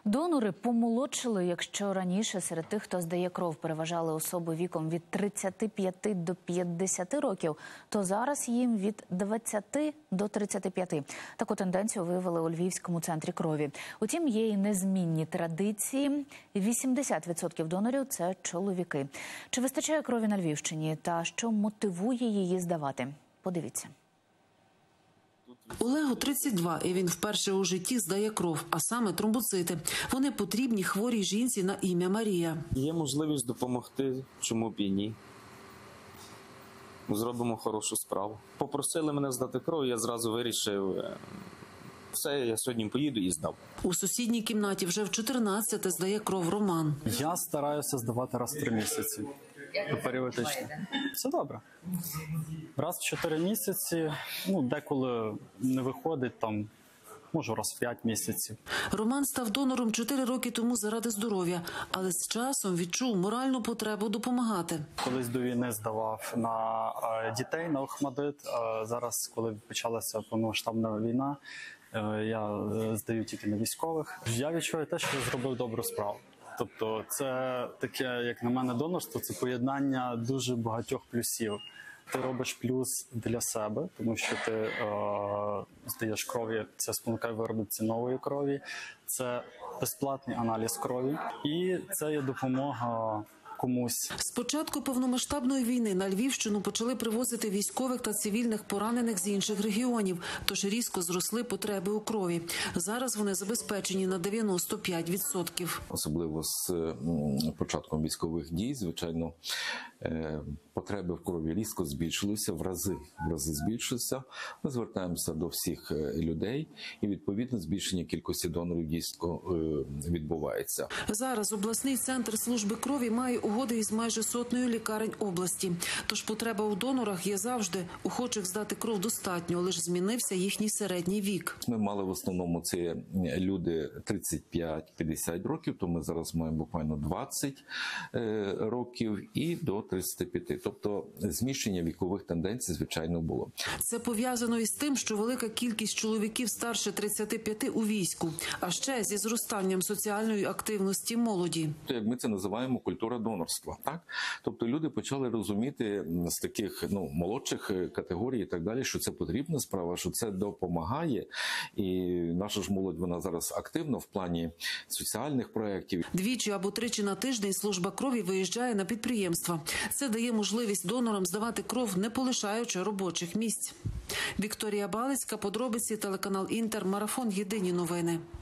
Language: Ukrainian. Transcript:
Донори помолодшили. Якщо раніше серед тих, хто здає кров, переважали особи віком від 35 до 50 років, то зараз їм від 20 до 35. Таку тенденцію виявили у Львівському центрі крові. Утім, є і незмінні традиції. 80% донорів – це чоловіки. Чи вистачає крові на Львівщині та що мотивує її здавати? Подивіться. Олегу 32, і він вперше у житті здає кров, а саме тромбоцити. Вони потрібні хворій жінці на ім'я Марія. Є можливість допомогти, чому б і ні. Зробимо хорошу справу. Попросили мене здати кров, я зразу вирішив, все, я сьогодні поїду і здав. У сусідній кімнаті вже в 14-те здає кров Роман. Я стараюся здавати раз в 3 місяці. Періодично. Все добре. Раз в 4 місяці, деколи не виходить, можу раз в 5 місяців. Роман став донором 4 роки тому заради здоров'я, але з часом відчув моральну потребу допомагати. Колись до війни здавав на дітей, на Охмадит. Зараз, коли почалася повномасштабна війна, я здаю тільки на військових. Я відчуваю те, що я зробив добру справу. Тобто це таке, як на мене, донорство – це поєднання дуже багатьох плюсів. Ти робиш плюс для себе, тому що ти здаєш крові, це спонукає виробити нової крові, це безплатний аналіз крові і це є допомога комусь. З початку повномасштабної війни на Львівщину почали привозити військових та цивільних поранених з інших регіонів, тож різко зросли потреби у крові. Зараз вони забезпечені на 95%. Особливо з початком військових дій, звичайно, потреби в крові різко збільшилися, в рази збільшилися. Ми звертаємося до всіх людей і, відповідно, збільшення кількості донорів дійсно відбувається. Зараз обласний центр служби крові має угоди із майже 100 лікарень області. Тож потреба у донорах є завжди. Охочих здати кров достатньо, лише змінився їхній середній вік. Ми мали в основному це люди 35-50 років, то ми зараз маємо буквально 20 років і до 35. Тобто зміщення вікових тенденцій, звичайно, було. Це пов'язано із тим, що велика кількість чоловіків старше 35 у війську, а ще зі зростанням соціальної активності молоді. Як ми це називаємо, культура донорства. Так? Тобто люди почали розуміти з таких молодших категорій і так далі, що це потрібна справа, що це допомагає. І наша ж молодь, вона зараз активна в плані соціальних проєктів. 2 або 3 на тиждень служба крові виїжджає на підприємства. Це дає можливість донорам здавати кров, не полишаючи робочих місць. Вікторія Балицька, подробиці, телеканал Інтер, марафон «Єдині новини».